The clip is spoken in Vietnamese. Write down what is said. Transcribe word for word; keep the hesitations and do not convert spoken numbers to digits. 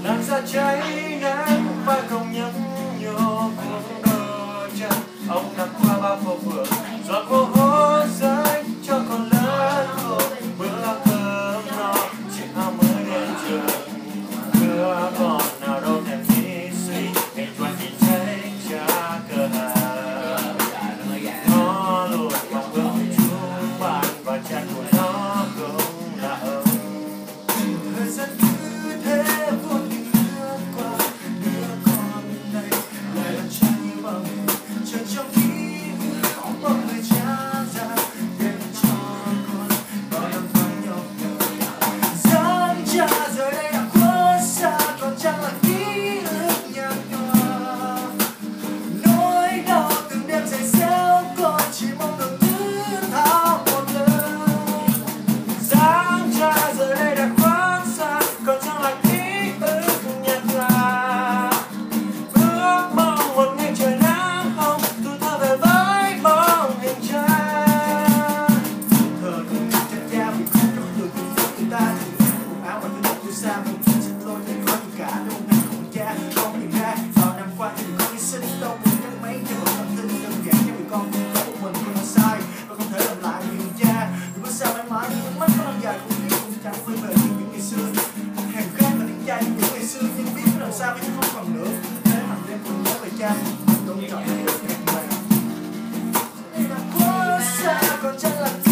làn da cháy nắng vai không nhấp nhô cuống đôi chân. Ông nằm qua bao phố phường giọt mồ hôi rơi cho con lớn khôn. Bữa cơm no chỉ ao mới đến trường, bữa còn nào đâu thèm nghĩ suy. Ngày tuần thì thấy cha cơ hàng nó luôn mong ước chúng bạn và cha của nó cũng là ông. Thời gian cứ thế vô tình lướt qua, đứa con này lại là cha như bao ngày. Chờ trong ký ức bóng người cha già đem cho con bao năm tháng nhọc nhằn. Dáng cha giờ đây đã khuất xa, còn chẳng là ký ức nhạt nhòa. Nỗi đau từng đêm dày xéo con chỉ mong được thứ tha một lần. Dáng cha giờ đây đã khuất xa, còn chẳng là ký ức nhạt nhòa. Ước mong một ngày trời nắng hồng thu thơ về với bóng hình cha. Thờ cùng cha cha vì không có người cùng với người ta. Quần áo và thứ đất tôi xa một chút xin lỗi nên có gì cả. Đâu ngày của cha con tìm ra vào năm qua thì con đi sinh đâu một cái mấy cho một tâm tin đơn giản cho người con cũng có một mình không là sai và không thể làm lại vì người cha. Vì có sao mãi mãi những mắt có năm dài cũng biết cũng chẳng quên về những ngày xưa. Hàng khác và tiếng cha những ngày xưa nhưng biết làm sao bây giờ không còn nữa. Thế mà đêm cùng nhớ về cha tôn trọng được hẹn mà. Đã quá xa còn chẳng là